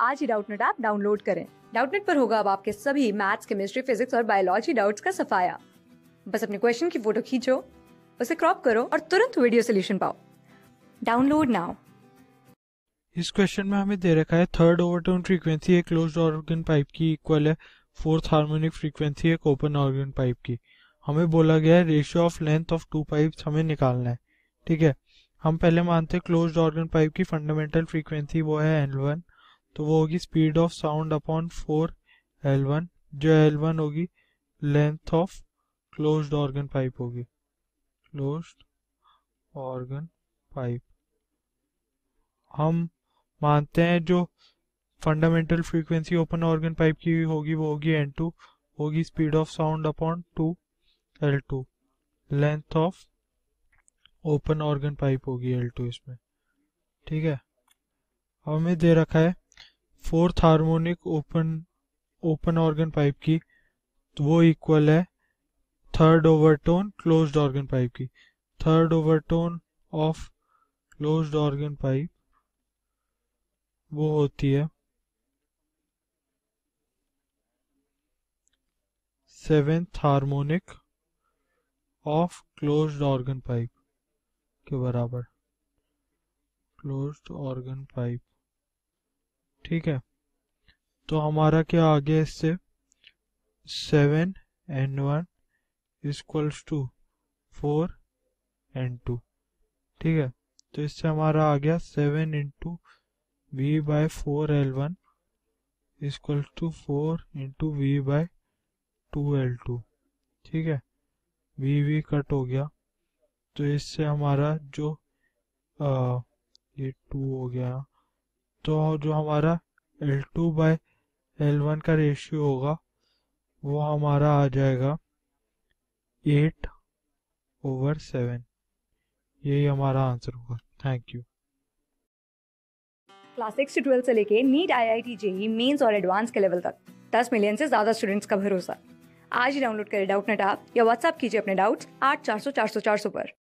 आज ही Doubtnut app download करें। डाउटनेट पर होगा अब आपके सभी मैथ्स, केमिस्ट्री, फिजिक्स और बायोलॉजी डाउट्स का सफाया। बस अपने क्वेश्चन की फोटो खींचो, उसे क्रॉप करो और तुरंत वीडियो सोल्यूशन पाओ। Download now. इस क्वेश्चन में हमें दे रखा है थर्ड ओवरटोन फ्रीक्वेंसी एक क्लोज्ड ऑर्गन पाइप की इक्वल है फोर्थ हार्मोनिक फ्रीक्वेंसी एक ओपन ऑर्गन पाइप की। हमें बोला गया है ratio of length of two pipes हमें निकालना है। ठीक है, हम पहले मानते हैं क्लोज्ड ऑर्गन पाइप की फंडामेंटल फ्रीक्वेंसी वो है L1, तो वो होगी speed of sound upon 4L1, जो L1 होगी length of closed organ pipe होगी, क्लोज्ड ऑर्गन पाइप। हम मानते हैं जो fundamental frequency open organ pipe की होगी वो होगी N2, होगी speed of sound upon 2L2, length of open organ pipe होगी L2 इसमें। ठीक है, हमें दे रखा है fourth harmonic open organ pipe की, तो वो इक्वल है third overtone closed organ pipe की। Third overtone of closed organ pipe वो होती है seventh harmonic of closed organ pipe के बराबर, क्लोज्ड ऑर्गन पाइप। ठीक है, तो हमारा क्या आ गया इससे 7N1 इक्वल्स टू 4N2। ठीक है, तो इससे हमारा आ गया 7 into v by 4L1 equals to 4 into v by 2L2। ठीक है, वी कट हो गया, तो इससे हमारा जो ये 2 हो गया, तो जो हमारा L2 बाय L1 का रेशियो होगा वो हमारा आ जाएगा 8/7। यही हमारा आंसर होगा। Thank you. क्लास 6 से 12 से लेके नीट, IIT, JEE मेंस और एडवांस के लेवल तक 10 मिलियन से ज्यादा स्टूडेंट्स का भरोसा। आज ही डाउनलोड करें डाउटनेट ऐप या व्हाट्सएप कीजिए अपने डाउट्स 8400 400 400 पर।